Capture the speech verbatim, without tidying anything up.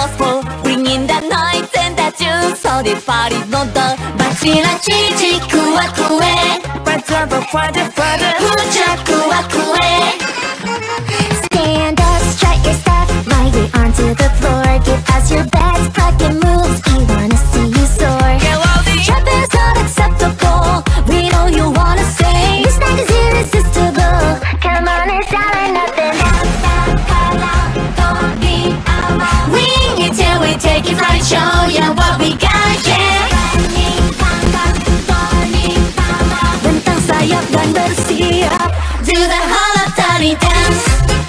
almost full. Bring in the noise and the juice. 어디 파리노도 마치라치 지쿠와쿠에 빠져봐 빠져 빠져 후자 쿠와쿠에. Stand up, strut your stuff, my way onto the floor. Give us your best fucking moves, we wanna see you soar. Trap is not acceptable, we know you wanna say. This night is irresistible, come on, it's all or nothing. Wing it till we take it right, show ya what we got, yeah. Bentang sayap dan bersiap, do the holotori dance.